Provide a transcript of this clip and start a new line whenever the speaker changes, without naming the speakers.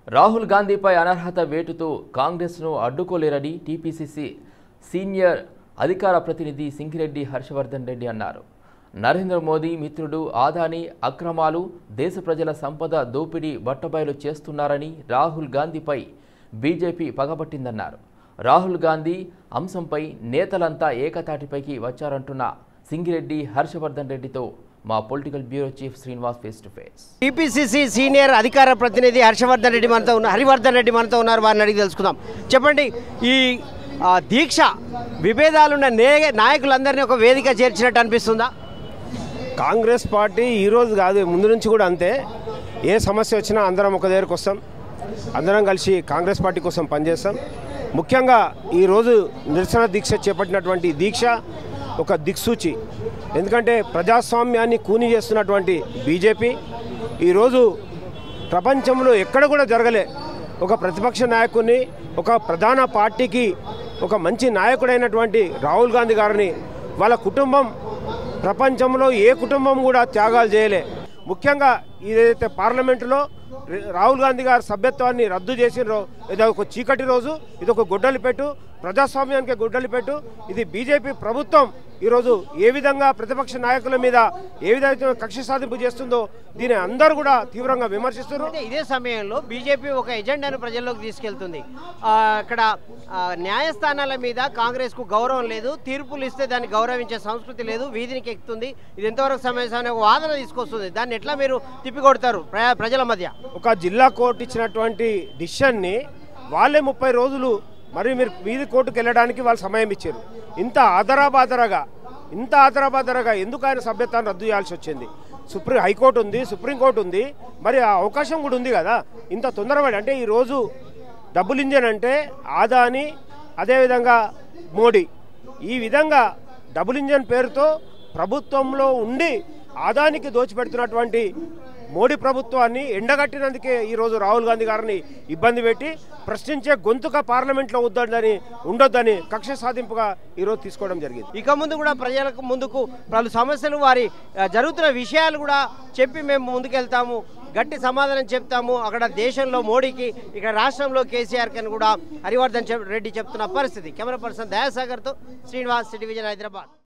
రాహుల్ గాంధీపై అనర్హత వేటుతో కాంగ్రెస్ను అడ్డుకోలేరని TPCC senior అధికార ప్రతినిధి సింగిరెడ్డి హర్షవర్ధన్ రెడ్డి అన్నారు. నరేంద్ర మోదీ మిత్రుడు ఆదాని అక్రమాలు, దేశ ప్రజల సంపద దోపిడీ బట్టబయలు చేస్తున్నారని రాహుల్ గాంధీపై బీజేపీ పగబట్టిందన్నారు. రాహుల్ గాంధీ అంశంపై నేతలంతా ఏకతాటిపైకి వచ్చారంటున్న సింగిరెడ్డి హర్షవర్ధన్ రెడ్డితో మా political bureau chief Srinivas face to face.
TPCC senior అధికార ప్రతినిధి హర్షవర్ధన్ రెడ్డి మనతో ఉన్నారు. వారిని అడిగి తెలుసుకుందాం. చెప్పండి, ఈ దీక్ష విభేదాలున్న నాయకులందరినీ ఒక వేదిక చేర్చినట్టు అనిపిస్తుందా?
కాంగ్రెస్ పార్టీ ఈరోజు కాదు, ముందు నుంచి కూడా అంతే. ఏ సమస్య వచ్చినా అందరం ఒక దగ్గరకు వస్తాం, అందరం కలిసి కాంగ్రెస్ పార్టీ కోసం పనిచేస్తాం. ముఖ్యంగా ఈరోజు నిరసన దీక్ష చేపట్టినటువంటి దీక్ష ఒక దిక్సూచి. ఎందుకంటే ప్రజాస్వామ్యాన్ని కూని చేస్తున్నటువంటి బీజేపీ ఈరోజు ప్రపంచంలో ఎక్కడ కూడా జరగలే ఒక ప్రతిపక్ష నాయకుడిని, ఒక ప్రధాన పార్టీకి ఒక మంచి నాయకుడైనటువంటి రాహుల్ గాంధీ గారిని వాళ్ళ కుటుంబం ప్రపంచంలో ఏ కుటుంబం కూడా త్యాగాలు చేయలే. ముఖ్యంగా ఏదైతే పార్లమెంటులో రాహుల్ గాంధీ గారి సభ్యత్వాన్ని రద్దు చేసినో ఇది ఒక చీకటి రోజు, ఇది ఒక గొడ్డలి పెట్టు, ప్రజాస్వామ్యానికి గొడ్డలి పెట్టు. ఇది బీజేపీ ప్రభుత్వం ఈరోజు ఏ విధంగా ప్రతిపక్ష నాయకుల మీద ఏ విధంగా కక్ష సాధింపు చేస్తుందో దీన్ని అందరూ కూడా తీవ్రంగా విమర్శిస్తున్నారు.
ఇదే సమయంలో బీజేపీ ఒక ఎజెండాను ప్రజల్లోకి తీసుకెళ్తుంది. అక్కడ న్యాయస్థానాల మీద కాంగ్రెస్కు గౌరవం లేదు, తీర్పులు ఇస్తే దాన్ని గౌరవించే సంస్కృతి లేదు, వీధినికి ఎక్కుతుంది. ఇది ఎంతవరకు సమస్య ఒక వాదన తీసుకొస్తుంది. దాన్ని ఎట్లా మీరు తిప్పికొడతారు ప్రజల మధ్య?
ఒక జిల్లా కోర్టు ఇచ్చినటువంటి డిసిషన్ని వాళ్ళే 30 రోజులు మరి మీరు వీధి కోర్టుకు వెళ్ళడానికి వాళ్ళు సమయం ఇచ్చారు. ఇంత ఆదరాబాదరగా ఎందుకు ఆయన సభ్యత్వాన్ని రద్దు చేయాల్సి వచ్చింది? హైకోర్టు ఉంది, సుప్రీంకోర్టు ఉంది, మరి ఆ అవకాశం కూడా ఉంది కదా. ఇంత తొందరపడి అంటే ఈరోజు డబుల్ ఇంజన్ అంటే ఆదాని, అదేవిధంగా మోడీ, ఈ విధంగా డబుల్ ఇంజన్ పేరుతో ప్రభుత్వంలో ఉండి ఆదానికి దోచిపెడుతున్నటువంటి మోడీ ప్రభుత్వాన్ని ఎండగట్టినందుకే ఈరోజు రాహుల్ గాంధీ గారిని ఇబ్బంది పెట్టి ప్రశ్నించే గొంతుక పార్లమెంట్లో ఉండొద్దని కక్ష సాధింపుగా ఈరోజు తీసుకోవడం జరిగింది.
ఇక ముందు కూడా ప్రజలకు ముందుకు పలు సమస్యలు, వారి జరుగుతున్న విషయాలు కూడా చెప్పి మేము ముందుకెళ్తాము, గట్టి సమాధానం చెప్తాము. అక్కడ దేశంలో మోడీకి, ఇక్కడ రాష్ట్రంలో కేసీఆర్కి అని కూడా హరివర్ధన్ రెడ్డి చెప్తున్న పరిస్థితి. కెమెరా పర్సన్ దయాసాగర్తో శ్రీనివాస్, సిటీ విజన్, హైదరాబాద్.